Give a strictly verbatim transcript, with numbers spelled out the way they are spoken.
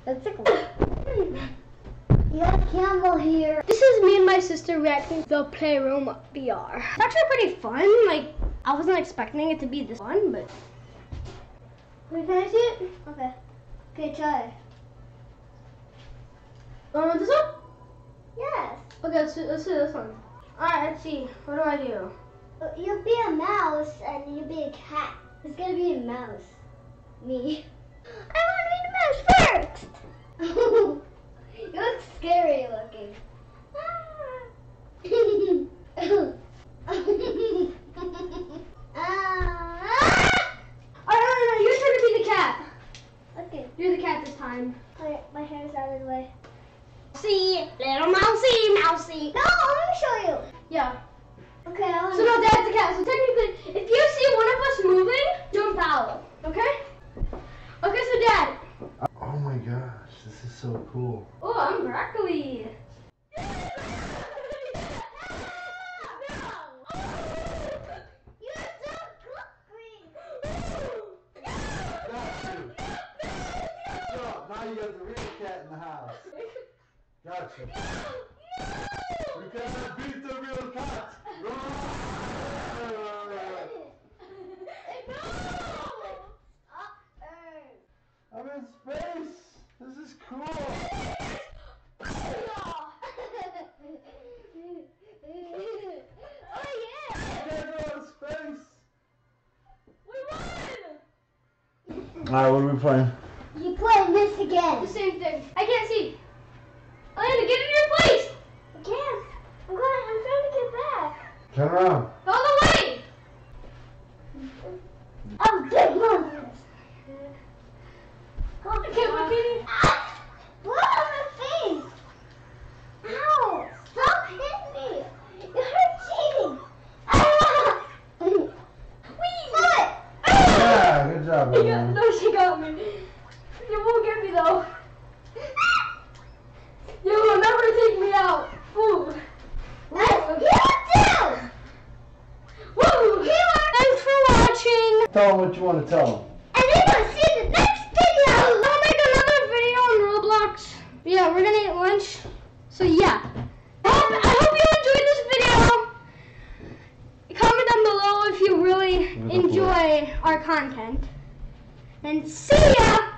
That's a cool. You got a camel here. This is me and my sister reacting to the Playroom V R. It's actually pretty fun. Like, I wasn't expecting it to be this fun, but. Wait, can I see it? Okay. Okay, try. Uh, this one? Yes. Okay, let's do, let's do this one. Alright, let's see. What do I do? You'll be a mouse and you'll be a cat. It's gonna be a mouse. Me. I want to be the mouse first. You look scary looking. Oh, no, no, no, you're trying to be the cat. Okay. You're the cat this time. My, my hair's out of the way. See, little mousey, mousey. No, let me show you. Yeah. Okay, I want So no, Dad's the cat. So technically, if you see one of us moving, jump out. Okay? Okay, so Dad. Oh my gosh, this is so cool. Oh, I'm broccoli. Now you got the real cat in the house. Gotcha. You gotta beat the real cat. I'm in space. This is cool. Oh yeah! You guys are out of space. We won! Alright, what are we playing? You playing this again? The same thing. I can't see. Elena, get in your place. I can't. I'm going. I'm trying to get back. Turn around. All the way. I'm big monsters. I can't look at you. Ah! Blow on my face! Ow! Stop hitting me! You're cheating! Ah! Whee! What? Yeah, good job, She got, Elena. no, she got me. You won't get me though. You will never take me out. Ooh. Let's get down! Woo! Thanks for watching. Tell them what you want to tell them. And then we'll see the next video! I'll make another video on Roblox. Yeah, we're gonna eat lunch. So yeah. I hope, I hope you enjoyed this video. Comment down below if you really enjoy our content. And see ya!